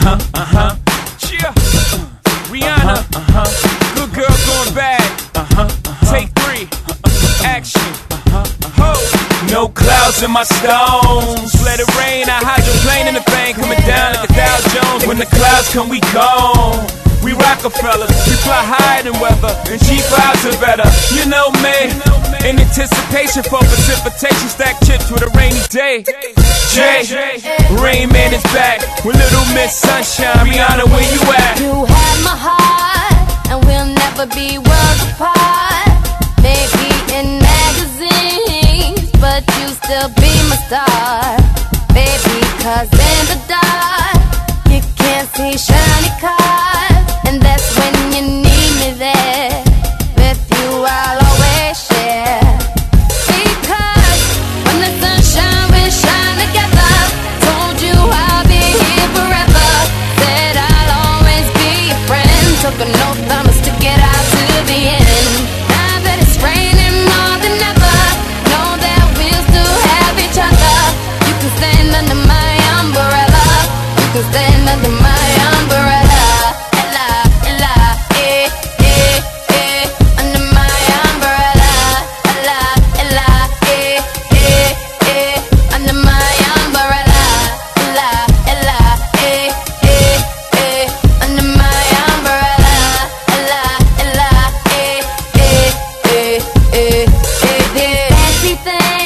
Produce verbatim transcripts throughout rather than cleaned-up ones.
Uh-huh, uh-huh. Yeah. Rihanna. Uh-huh. Good girl going bad. Uh-huh, uh-huh. Take three. Action. Uh-huh, uh-huh. Ho. No clouds in my stones. Let it rain. I hydroplane in the bank. Coming down like a Dow Jones. When the clouds come, we gone. We Rockefellers, we fly higher than weather, and G fives are better. You know me, in anticipation for precipitation, stack chips with a rainy day. Jay, Rain Man is back with Little Miss Sunshine. Rihanna, where you at? You have my heart, and we'll never be worlds apart. Maybe in magazines, but you still be my star. Baby, cause in the dark, you can't see shiny cars. And that's when you need me there. With you I'll always share. Because when the sunshine will shine together. Told you I'll be here forever. Said I'll always be your friend. Took an oath, I'ma stick it out to the end. Now that it's raining more than ever, know that we'll still have each other. You can stand under my umbrella. You can stand under my umbrella.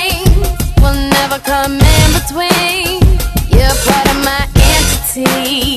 Come in between, you're part of my entity.